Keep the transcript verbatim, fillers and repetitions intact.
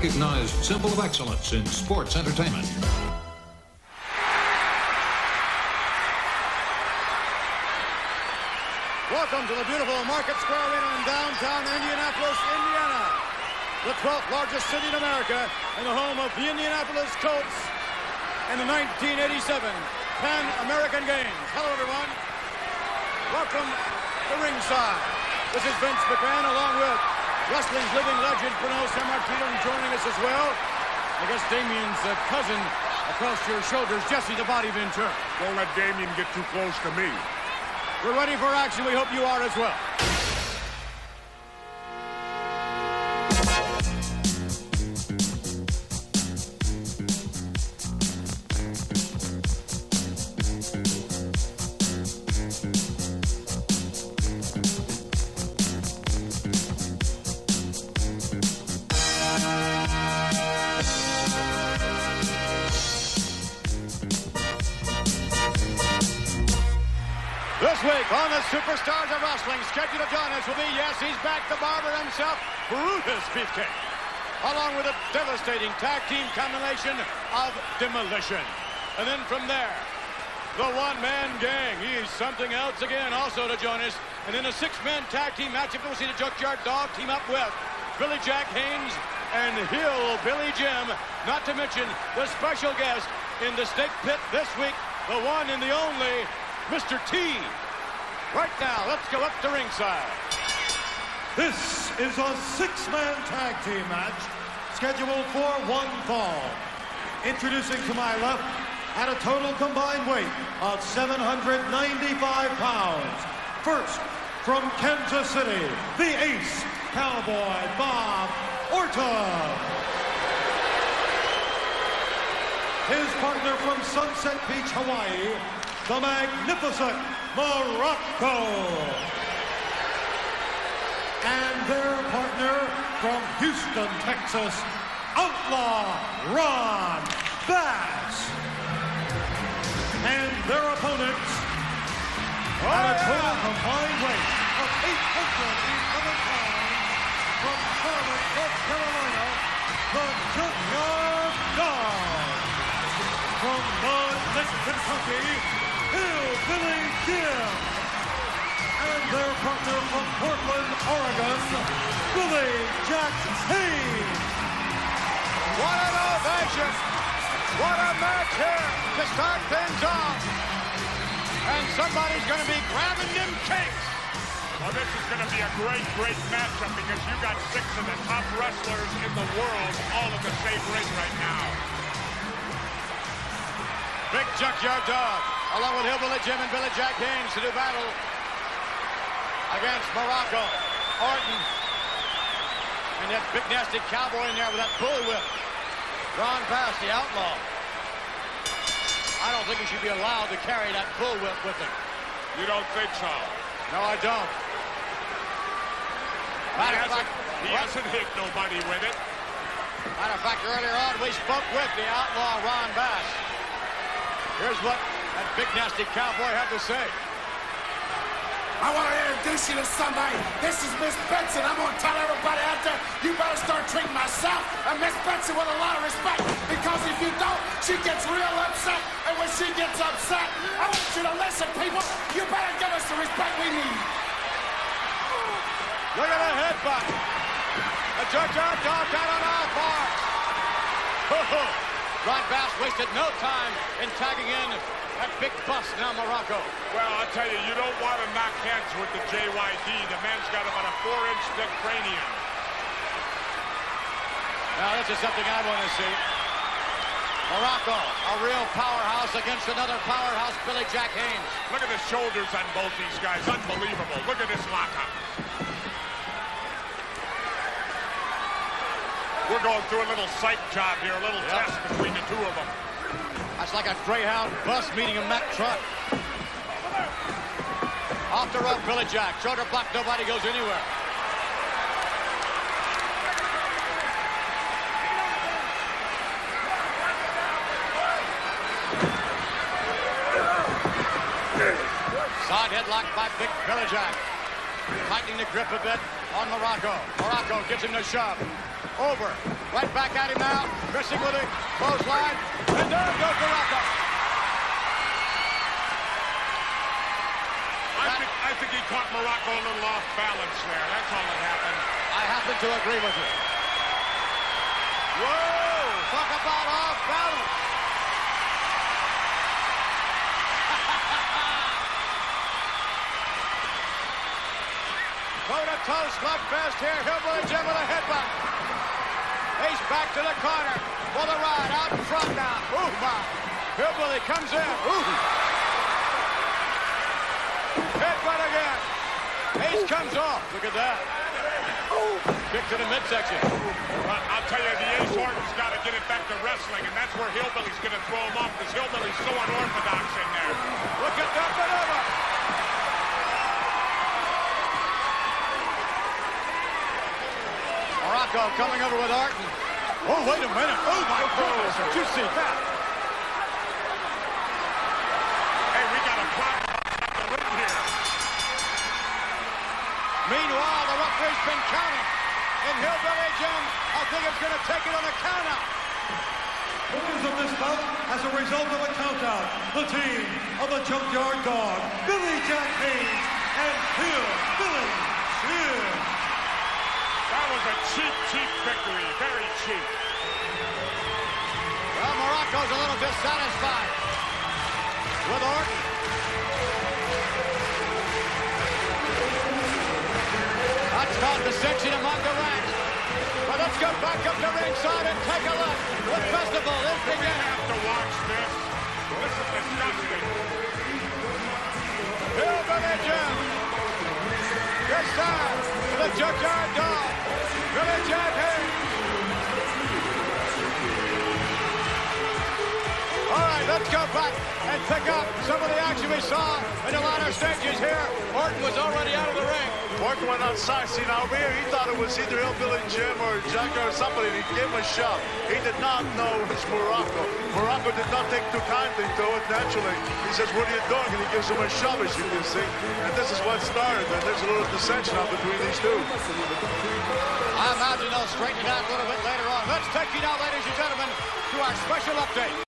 recognized symbol of excellence in sports entertainment. Welcome to the beautiful Market Square Arena in downtown Indianapolis, Indiana. The twelfth largest city in America and the home of the Indianapolis Colts and the nineteen eighty-seven Pan American Games. Hello, everyone. Welcome to ringside. This is Vince McMahon along with wrestling's living legend, Bruno Sammartino, joining us as well. I guess Damien's uh, cousin across your shoulders, Jesse the Body Ventura. Don't let Damien get too close to me. We're ready for action. We hope you are as well. This week on the Superstars of Wrestling, scheduled to join us will be, yes, he's back, the barber himself, Brutus Beefcake, along with a devastating tag team combination of Demolition. And then from there, the one-man gang. He's something else again, also to join us. And in a six-man tag team matchup, we'll see the Junkyard Dog team up with Billy Jack Haynes and Hillbilly Jim, not to mention the special guest in the Snake Pit this week, the one and the only Mister T. Right now, let's go up to ringside. This is a six-man tag team match scheduled for one fall. Introducing to my left, at a total combined weight of seven hundred ninety-five pounds. First, from Kansas City, the Ace, Cowboy Bob Orton. His partner from Sunset Beach, Hawaii, the magnificent Muraco. And their partner from Houston, Texas, Outlaw Ron Bass. And their opponents oh, at a total yeah. combined weight of eight hundred eleven pounds from Charlotte, North Carolina, the Junkyard Dog. From Mud, Kentucky, Hillbilly Jim. And their partner from Portland, Oregon, Billy Jack Haynes. What an ovation! What a match here to start things off. And somebody's going to be grabbing them cakes. Well, this is going to be a great, great matchup because you got six of the top wrestlers in the world all in the same ring right now. Big Junkyard Dog, along with Hillbilly Jim and Billy Jack Haynes to do battle against Muraco, Orton, and that big nasty cowboy in there with that bullwhip. Ron Bass, the outlaw. I don't think he should be allowed to carry that bullwhip with him. You don't think so? No, I don't. He hasn't, he hasn't hit nobody with it. Matter of fact, earlier on, we spoke with the outlaw Ron Bass. Here's what that big nasty cowboy had to say. I want to introduce you to somebody. This is Miss Benson. I'm going to tell everybody out there, you better start treating myself and Miss Benson with a lot of respect. Because if you don't, she gets real upset. And when she gets upset, I want you to listen, people. You better give us the respect we need. Look at the headbutt. The Junkyard Dog down on all fours. Ron Bass wasted no time in tagging in that big bust now Muraco. Well, I'll tell you, you don't want to knock heads with the J Y D. The man's got about a four-inch thick cranium. Now, this is something I want to see. Muraco, a real powerhouse against another powerhouse, Billy Jack Haynes. Look at the shoulders on both these guys. Unbelievable. Look at this lockup. We're going through a little psych job here, a little yep. test between the two of them. That's like a Greyhound bus meeting a Mack truck. Off the rope, Billy Jack. Shoulder block, nobody goes anywhere. Side headlock by big Billy Jack. Tightening the grip a bit on Muraco. Muraco gives him the shove. Over. Right back at him now. Missing with it. Clothesline. And there goes Muraco. I think, I think he caught Muraco a little off balance there. That's all that happened. I happen to agree with you. Whoa! Talk about off balance. Toe-to-toe slugfest here. Hillbilly Jim with a headbutt. He's back to the corner for the ride. Out in front now. Ooh, my. Hillbilly comes in. Ooh. Headbutt again. Ace comes off. Look at that. Kick to the midsection. Well, I'll tell you, the Ace Orton's got to get it back to wrestling, and that's where Hillbilly's going to throw him off, because Hillbilly's so unorthodox in there. Look at that maneuver. Muraco coming over with Orton. Oh, wait a minute. Oh, my goodness. Did you see that? Hey, we got a problem on the ring here. Meanwhile, the referee's been counting. And Hillbilly Jim, I think it's going to take it on a countout. Winners of this bout, as a result of a countdown, the team of the Junkyard Dog, Billy Jack Haynes, and Hillbilly Jim. That was a cheap, cheap victory. Very cheap. Well, Muraco's a little dissatisfied with Orton. That's called dissension among the ranks. But let's go back up to ringside and take a look. The festival is We're going to beginning. have to watch this. This is disgusting. Hillbilly Jim. This time, the Junkyard Dog, Billy Jack Haynes. All right, let's go back and pick up some of the action we saw in the latter stages here. Orton was already out of the ring. Orton went outside. See, now over here, he thought it was either Hillbilly Jim or Junkyard or somebody, and he gave him a shove. He did not know it was Muraco. Muraco did not take too kindly to it, naturally. He says, what are you doing? And he gives him a shove, as you can see. And this is what started. And there's a little dissension up between these two. I imagine they'll straighten it out a little bit later on. Let's take you now, ladies and gentlemen, to our special update.